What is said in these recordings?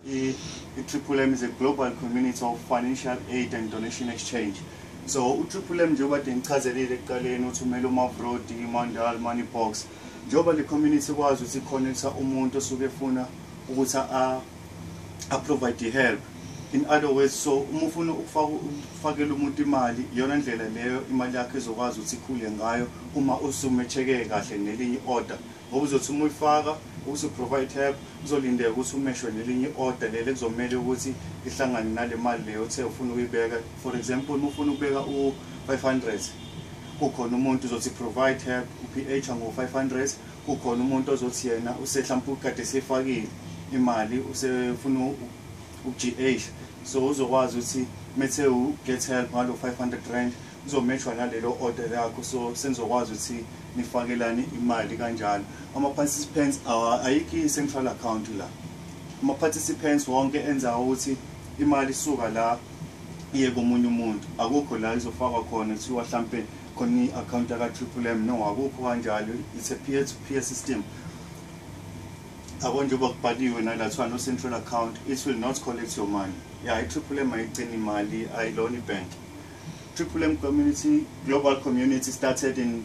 Triple M is a global community of financial aid and donation exchange. So Triple M njengoba ngichazelile ekuqaleni uthi umele uMavrodi, iMandal, Moneybox. Njengoba le community kwazi ukuthi connecta umuntu osuke efuna ukuthi provide help. In other words, so uma ufuna ukufakela umuntu imali iyona ndlela leyo imali yakhe izokwazi ukuthi ikhule ngayo uma usumecheke kahle nelinye order. Ngoba uzothi uma uyifaka provide help uzolindeka ukuthi umeshwe nelinye order lele kuzomela ukuthi ihlangane nale mali leyo othe ufuna ukuyibeka. For example, uma ufuna ukubeka u500 kukhona umuntu uzothi provide help uPH ngo500 kukhona umuntu ozothi yena usehlampu kade sefakile imali usefuna uGH. So uzokwazi ukuthi methe u get help ngalo 500 rand uzomeshwa nalelo order yakho. So senizokwazi ukuthi nifakelane imali kanjalo. Ama participants ayikho central account la. Ama participants wonke enza ukuthi imali isuka la iye komunye umuntu. Akukho la izofakwa khona kuthiwa mhlambe khona iaccount ka Triple M. No, akukho kanjalo. It's a peer to peer system. Njengoba kubhaliwe nalathwa no central account, it will not collect your money. Yeah, Triple M ayigcina imali ayilona bank. Triple M community, global community started in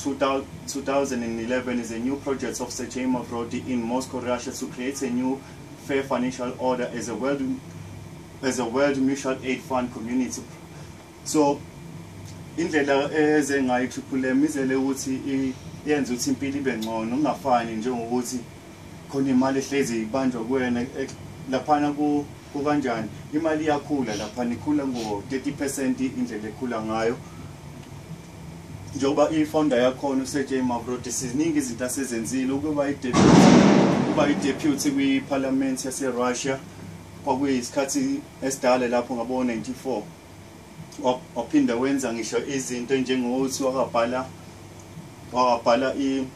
2011 is a new project of Sergei Mavrodi in Moscow, Russia, to create a new fair financial order as a world mutual aid fund community. So indlela ezengayi Triple M izele ukuthi yenza ukuthi impilo ibe ngcono, ungafani njengokuthi khona imali ehlezi ibanjwa kuwena laphana kanjani imali iyakhula laphana ikhula ngo30% indlela ekhula ngayo. Njengoba ifounder yakhona uSergei Mavrodi siziningi izinto asezenzile ukuba i-deputy kwi-parliament yase-Russia kwakuyisikhathi esidala lapho ngabo 94 waphinda wenza ngisho izinto njengokuthi wabhala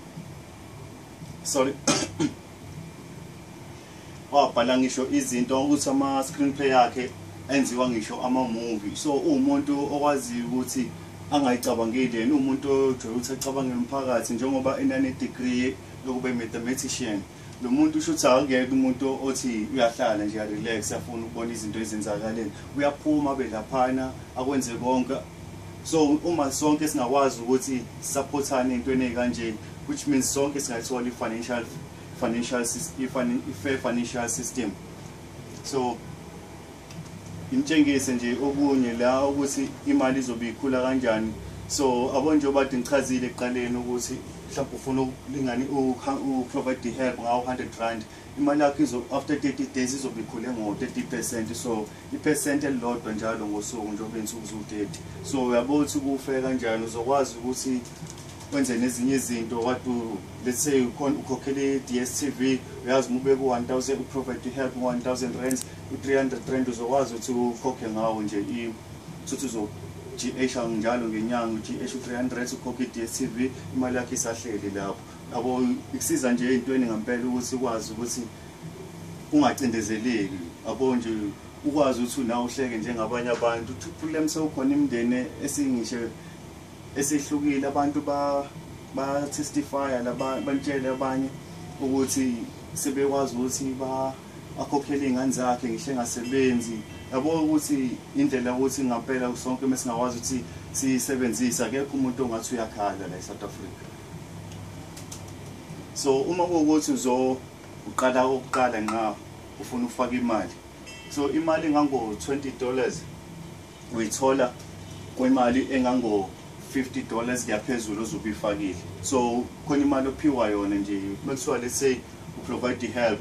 wabhala ngisho izinto ukuthi ama-screenplay yakhe enziwa ngisho ama-movie. So umuntu okwazi ukuthi angayicabangeli yena umuntu ojwayele ukuthi acabangele umphakathi njengoba enane-degree yokuba i-mathematician. Lo muntu ushuthi akekho umuntu othi uyahlala nje relax afuna ukubona izinto ezenzakaleni. Uyaphuma belaphana akwenze konke. So uma sonke singakwazi ukuthi supportane entweni ekanje, which means sonke singayithola fair financial system. So imtshengise nje okunye la ukuthi imali izobe ikhula kanjani. So njengoba ngichazile ekuqaleni ukuthi mhlawumbe ufuna ukulingana provide help ngawo 100 rand, imali yakho after 30 days izobe ikhule ngo30%. So ipercent elilodwa njalo ngosuku njengoba insuku zu30. So uyabona ukuthi kufe kanjani uzokwazi ukuthi wenze nezinye izinto let's say ukhokhele DSTV uyazi mube ku1000 provide help 1000 rand u300 rand uzokwazi ukuthi ukhokhe ngawo nje ukuthi GH njalo ngenyanga GH u300 ukhokhe DSTV imali yakhe isahleli lapho. Ikusiza nje intweni ngempela ukuthi ukwazi ukuthi ungacindezeleki. Nje ukwazi ukuthi nawe uhleke njengabanye abantu. Triple M sewukhona imindeni esingisho esihlukile abantu ba testify bantshele abanye ukuthi sebekwazi ukuthi akhokhele ingane zakhe ngisho engasebenzi. Yabo ukuthi indlela ukuthi ngempela sonke mesingakwazi ukuthi sisebenzisa akekho umuntu ongathi uyakhala la eSouth Africa. So uma ukuthi uqala nqa ufuna ukufaka imali, so imali engango $20 uyithola kwimali engango $50 kuyaphezulu ozobifakile. So khona imali ophiwa yona nje makuthiwa let's say provide help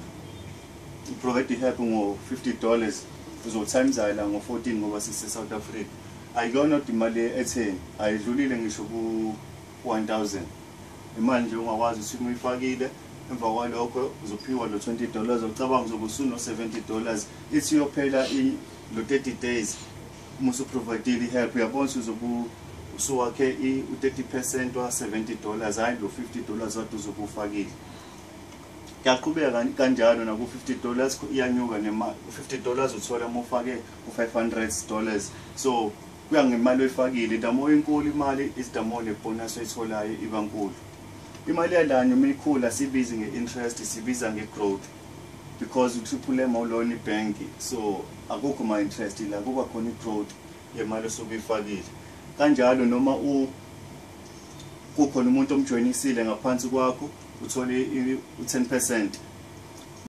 ngo$50 uzotimesala ngo14 ngoba sise South Africa. Ayikona imali e10 ayidlulile ngisho ku1000. Imali nje ungakwazi ukuthi uyifakile emva kwalokho uzophiwa lo $20 ucabanga uzobusuno $70. Ithi uyophela lo 30 days musu provide help uyabona usuwakhe u30% wa $70 hayi lo $50 wathi uzobufakile. Kuyaqhubeka kanjalo na ku$50 iyanyuka nemali. $50 uthola uma ufake u$500. So kuya ngemali oyifakile, damo enkulu imali isidamo lebonus oyitholayo ibankulu. Imali yalanye uma ikhula sibiza ngeinterest sibiza ngegrowth. because uTriple M awulona ibank, so akukho ma interest la, kuba khona igrowth yemali osuke uyifakile. Kanjalo noma kukhona umuntu omjoyinisile ngaphansi kwakho uthole u10%,